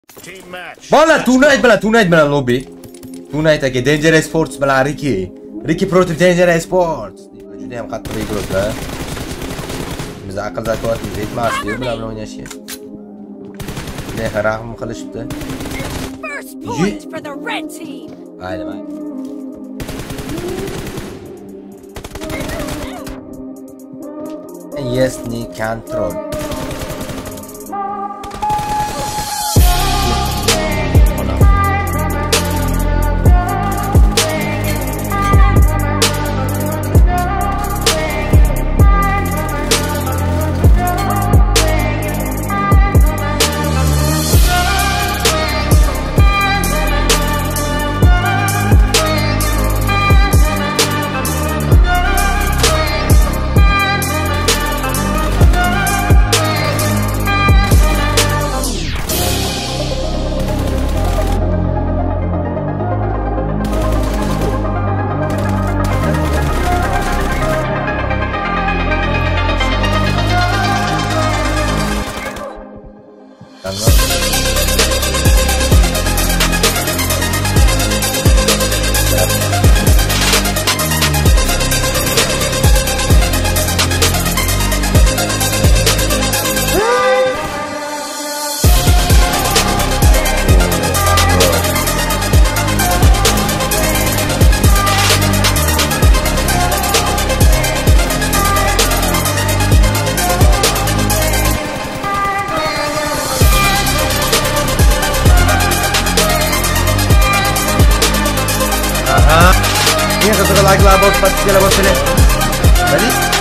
Mana Tonight bilan lobby. Tonight aka Danger Sports bilan Ricky против Danger Sports. Juda ham qattiq guruhlar. Biz aql zakovatimiz yetmasdi bular bilan o'ynashga. Ne rahim qilishibdi. Ayni. Yes, ni control. Ini satu lagi lah bos, pasti lah bos ini. Tadi.